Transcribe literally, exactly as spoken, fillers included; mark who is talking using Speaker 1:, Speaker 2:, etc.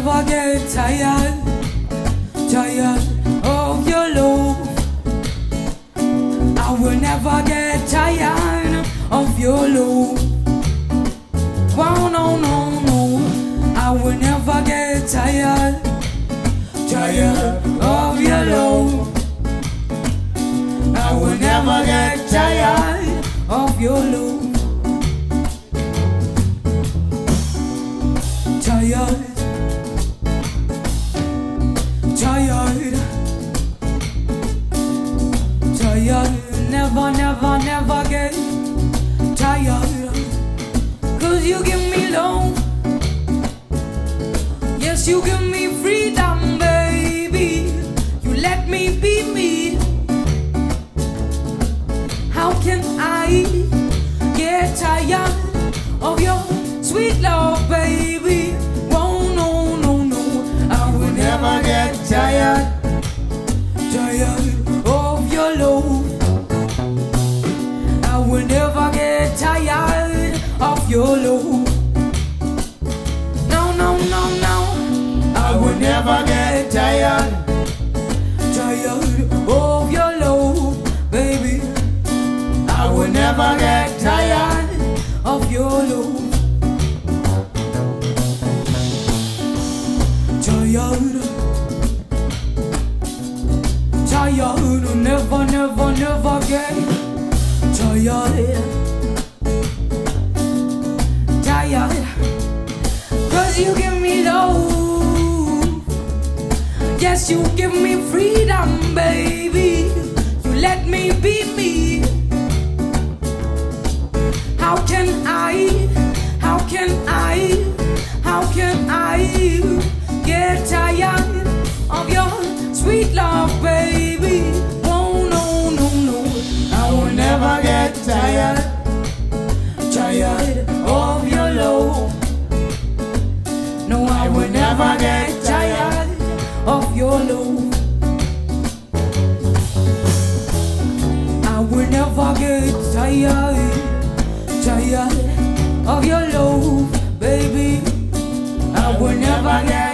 Speaker 1: never get tired, tired of your love. I will never get tired of your love. Wow, no, no, no. I will never get tired, tired of your love. I will never get tired of your love. Tired, tired, tired. Never, never, never get tired. Cause you give me love. Yes, you give me freedom, baby. You let me be me. How can I get tired of your sweet love, baby? Oh, no, no, no. I will never get tired, tired of your love. I will never get tired of your love. No, no, no, no. I will never get tired, tired of your love, baby. I will never get tired of your love. Tired, tired, never, never, never get tired, tired. Cause you give me love. Yes, you give me freedom, baby. You let me be me. How can I, how can I, how can I get tired of your sweet love, baby? Oh, no, no, no. I will never get tired, tired of your love. No, I will never get tired of your love. I will never get tired, tired of your love, baby. I will never get